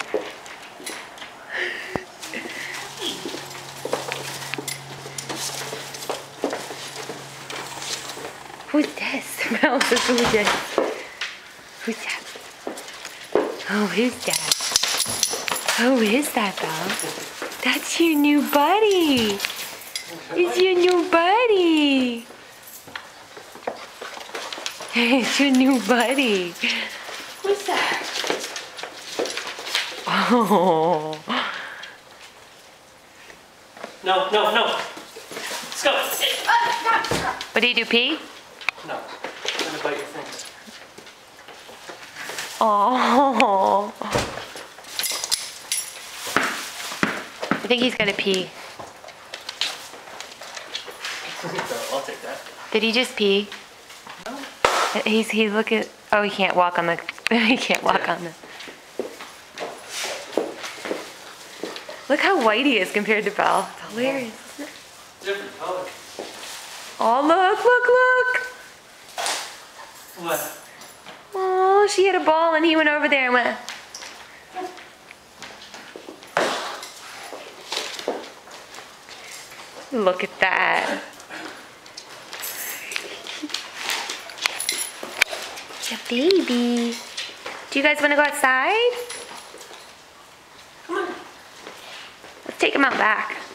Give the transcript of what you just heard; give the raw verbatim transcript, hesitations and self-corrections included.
Who's this? Belle says, who's this? Who's that? Oh, who's that? Oh, is that, Belle? That's your new buddy. It's your new buddy. It's your new buddy. Who's that? Oh. No, no, no. Let's go. What do you do, pee? No. I'm gonna bite your finger. Oh. I think he's gonna pee. I'll take that. Did he just pee? No. He's he's looking. Oh, he can't walk on the. He can't walk Yeah. on the. Look how white he is compared to Belle. It's hilarious, isn't it? Different color. Oh, look, look, look. What? Oh, she had a ball and he went over there and went. Look at that. Yeah, baby. Do you guys want to go outside? Come on. Let's take him out back.